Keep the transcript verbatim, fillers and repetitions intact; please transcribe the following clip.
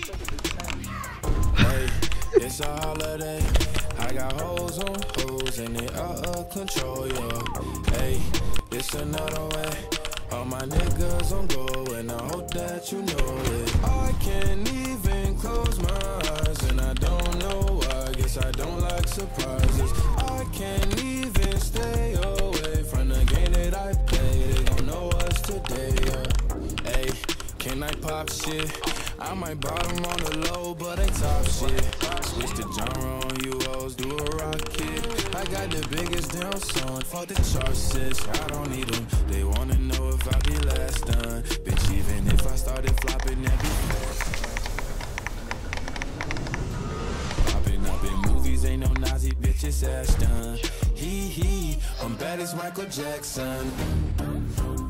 Hey, it's a holiday. I got hoes on hoes and they out of control, yeah. Hey, it's another way. All my niggas on go and I hope that you know it. I can't even close my eyes and I don't know why. Guess I don't like surprises. I can't even stay away from the game that I play. They gon' know us today, yeah. Hey, can I pop shit? I might bottom on the low, but ain't top shit. Switch the genre on you hoes, do a rocket. I got the biggest damn song, fuck the charts, sis. I don't need them, they wanna know if I be last done. Bitch, even if I started flopping, that be fast. Popping up in movies, ain't no Nazi bitch, it's Ashton. Hee hee, I'm bad as Michael Jackson.